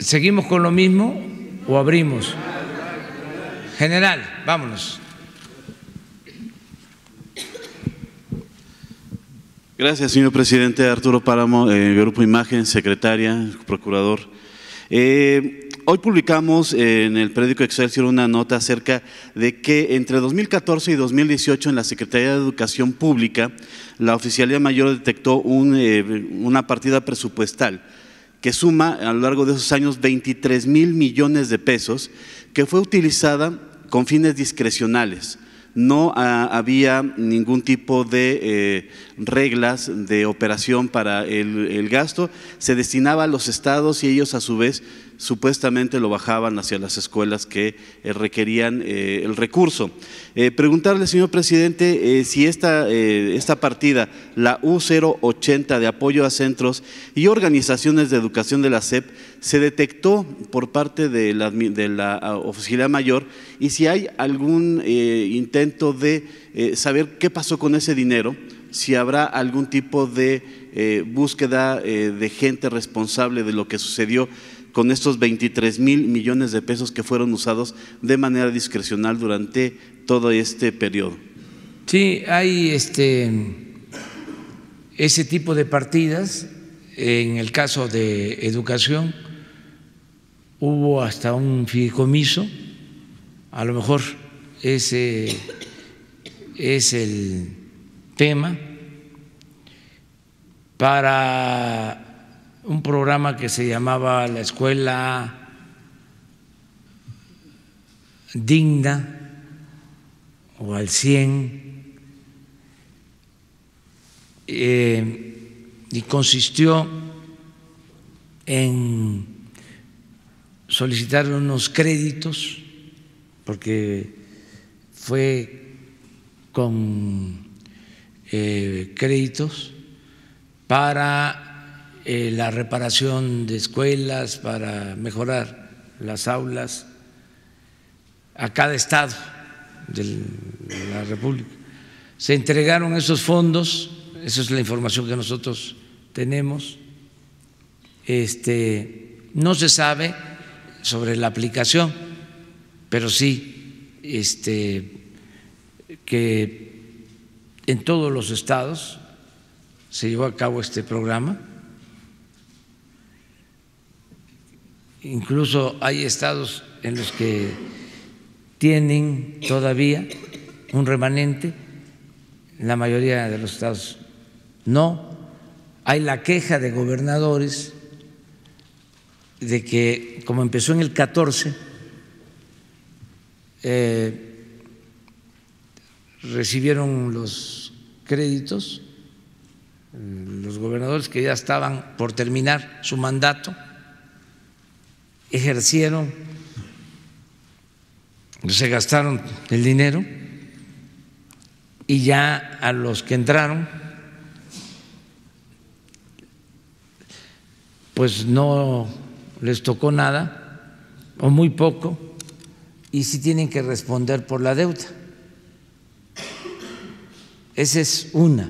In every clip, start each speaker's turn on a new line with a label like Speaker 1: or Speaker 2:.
Speaker 1: ¿Seguimos con lo mismo o abrimos? General, vámonos.
Speaker 2: Gracias, señor presidente. Arturo Páramo, Grupo Imagen, secretaria, procurador. Hoy publicamos en el periódico Excelsior una nota acerca de que entre 2014 y 2018 en la Secretaría de Educación Pública, la Oficialía Mayor detectó una partida presupuestal que suma a lo largo de esos años 23,000 millones de pesos, que fue utilizada con fines discrecionales. No había ningún tipo de reglas de operación para el gasto, se destinaba a los estados y ellos a su vez supuestamente lo bajaban hacia las escuelas que requerían el recurso. Preguntarle, señor presidente, si esta partida, la U080 de apoyo a centros y organizaciones de educación de la SEP, se detectó por parte de la Oficialía Mayor, y si hay algún intento de saber qué pasó con ese dinero, si habrá algún tipo de búsqueda de gente responsable de lo que sucedió con estos 23,000 millones de pesos que fueron usados de manera discrecional durante todo este periodo.
Speaker 1: Sí, hay ese tipo de partidas. En el caso de educación hubo hasta un fideicomiso, a lo mejor ese es el tema, para un programa que se llamaba La Escuela Digna o al 100, y consistió en solicitar unos créditos, porque fue con créditos para la reparación de escuelas, para mejorar las aulas a cada estado de la República. Se entregaron esos fondos, esa es la información que nosotros tenemos. No se sabe sobre la aplicación, pero sí que en todos los estados se llevó a cabo este programa. Incluso hay estados en los que tienen todavía un remanente, la mayoría de los estados no. Hay la queja de gobernadores de que, como empezó en el 14, recibieron los créditos los gobernadores que ya estaban por terminar su mandato, ejercieron, se gastaron el dinero, y ya a los que entraron pues no les tocó nada o muy poco, y sí tienen que responder por la deuda. Esa es una.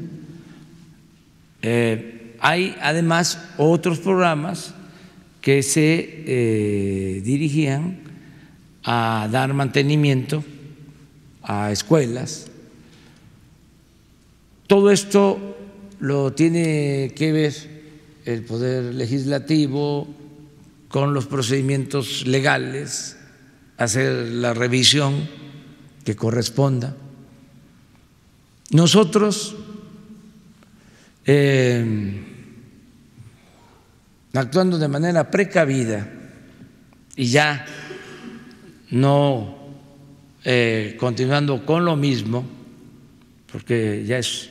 Speaker 1: Hay además otros programas que se dirigían a dar mantenimiento a escuelas. Todo esto lo tiene que ver el Poder Legislativo con los procedimientos legales, hacer la revisión que corresponda. Nosotros, actuando de manera precavida y ya no continuando con lo mismo, porque ya es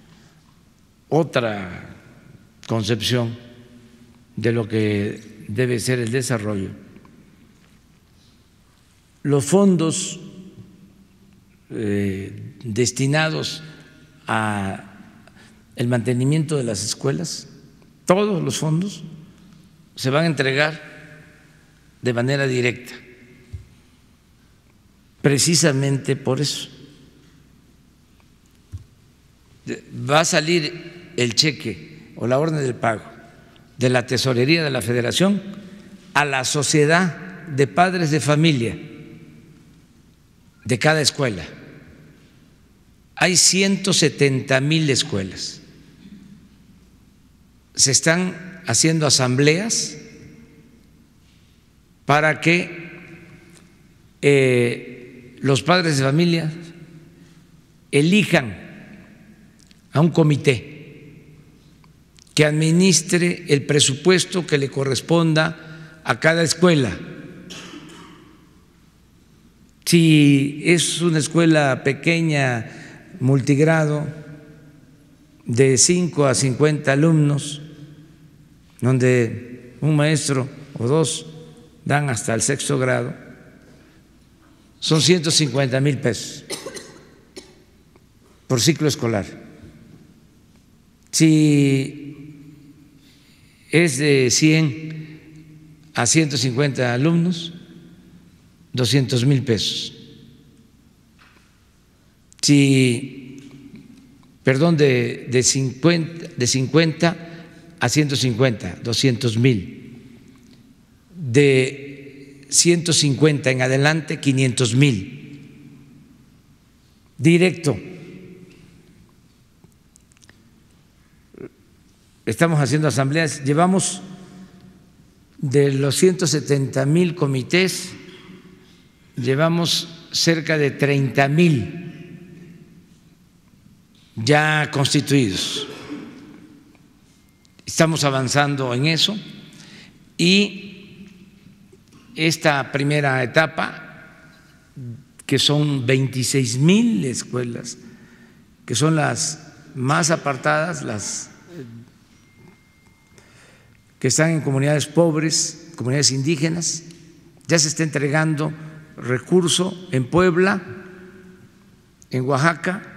Speaker 1: otra concepción de lo que debe ser el desarrollo. Los fondos destinados a el mantenimiento de las escuelas, todos los fondos se van a entregar de manera directa, precisamente por eso. Va a salir el cheque o la orden del pago de la tesorería de la Federación a la sociedad de padres de familia de cada escuela. Hay 170,000 escuelas. Se están haciendo asambleas para que los padres de familia elijan a un comité que administre el presupuesto que le corresponda a cada escuela. Si es una escuela pequeña, multigrado, de 5 a 50 alumnos, donde un maestro o dos dan hasta el 6º grado, son 150,000 pesos por ciclo escolar. Si es de 100 a 150 alumnos, 200,000 pesos. De 50 a 150, 200,000. De 150 en adelante, 500,000. Directo. Estamos haciendo asambleas, llevamos de los 170,000 comités, llevamos cerca de 30,000 ya constituidos. Estamos avanzando en eso y esta primera etapa, que son 26,000 escuelas, que son las más apartadas, las que están en comunidades pobres, comunidades indígenas, ya se está entregando recurso en Puebla, en Oaxaca.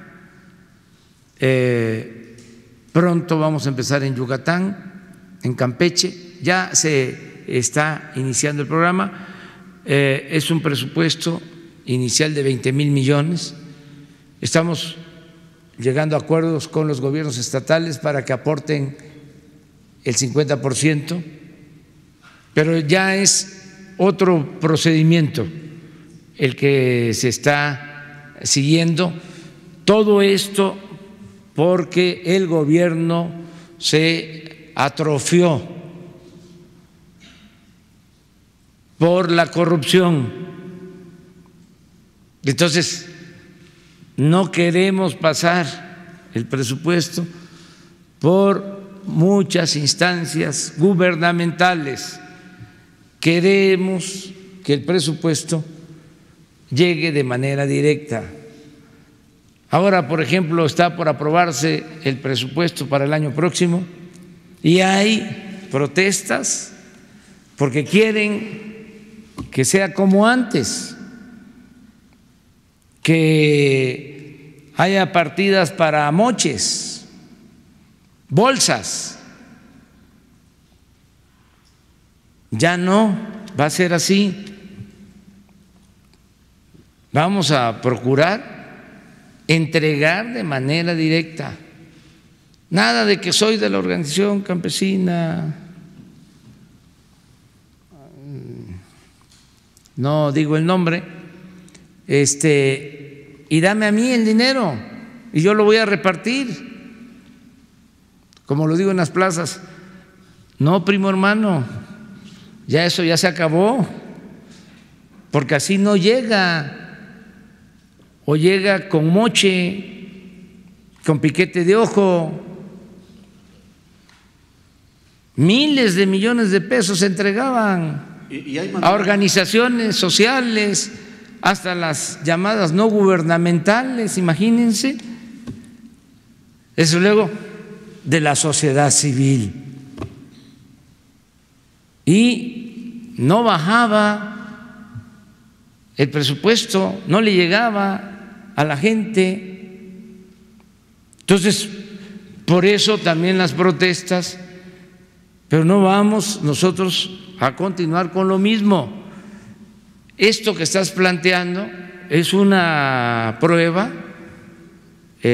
Speaker 1: Pronto vamos a empezar en Yucatán, en Campeche, ya se está iniciando el programa. Es un presupuesto inicial de 20,000 millones. Estamos llegando a acuerdos con los gobiernos estatales para que aporten el 50%, pero ya es otro procedimiento el que se está siguiendo. Todo esto porque el gobierno se atrofió por la corrupción. Entonces, no queremos pasar el presupuesto por muchas instancias gubernamentales. Queremos que el presupuesto llegue de manera directa. Ahora, por ejemplo, está por aprobarse el presupuesto para el año próximo y hay protestas porque quieren que sea como antes, que haya partidas para moches, bolsas. Ya no va a ser así. Vamos a procurar entregar de manera directa. Nada de que soy de la organización campesina, no digo el nombre, y dame a mí el dinero y yo lo voy a repartir, como lo digo en las plazas. No, primo hermano, ya eso ya se acabó, porque así no llega. O llega con moche, con piquete de ojo. Miles de millones de pesos se entregaban a organizaciones sociales, hasta las llamadas no gubernamentales, imagínense. Eso luego de la sociedad civil. Y no bajaba el presupuesto, no le llegaba a la gente. Entonces, por eso también las protestas, pero no vamos nosotros a continuar con lo mismo. Esto que estás planteando es una prueba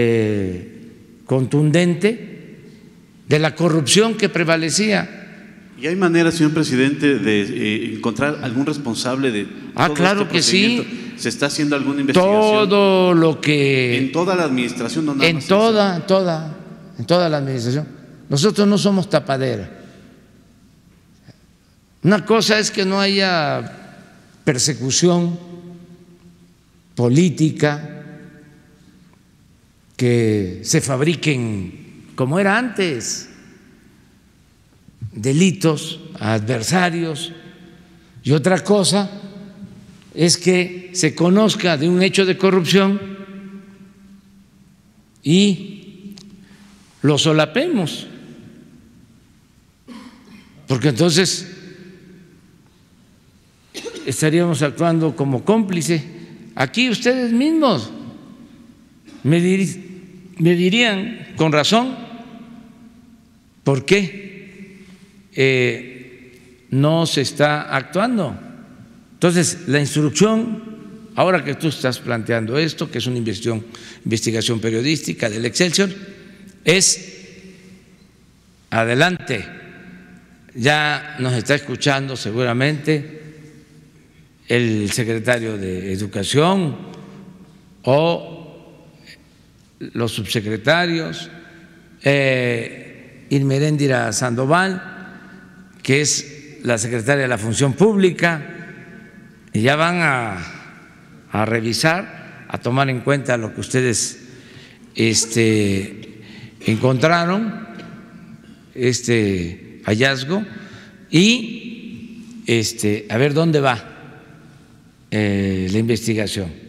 Speaker 1: contundente de la corrupción que prevalecía
Speaker 2: ¿Y hay manera, señor presidente, de encontrar algún responsable de todo
Speaker 1: claro
Speaker 2: este
Speaker 1: que
Speaker 2: procedimiento?
Speaker 1: sí.
Speaker 2: ¿Se está haciendo alguna investigación?
Speaker 1: Todo lo que…
Speaker 2: En toda la administración, no nada
Speaker 1: en
Speaker 2: más
Speaker 1: toda la administración. Nosotros no somos tapadera. Una cosa es que no haya persecución política, que se fabriquen, como era antes, delitos a adversarios, y otra cosa es que se conozca de un hecho de corrupción y lo solapemos, porque entonces estaríamos actuando como cómplice. Aquí ustedes mismos me dirían con razón por qué no se está actuando. Entonces, la instrucción, ahora que tú estás planteando esto, que es una investigación periodística del Excelsior, es adelante. Ya nos está escuchando seguramente el secretario de Educación o los subsecretarios, Irmeréndira Sandoval, que es la secretaria de la Función Pública, y ya van a revisar, a tomar en cuenta lo que ustedes encontraron, este hallazgo, y a ver dónde va la investigación.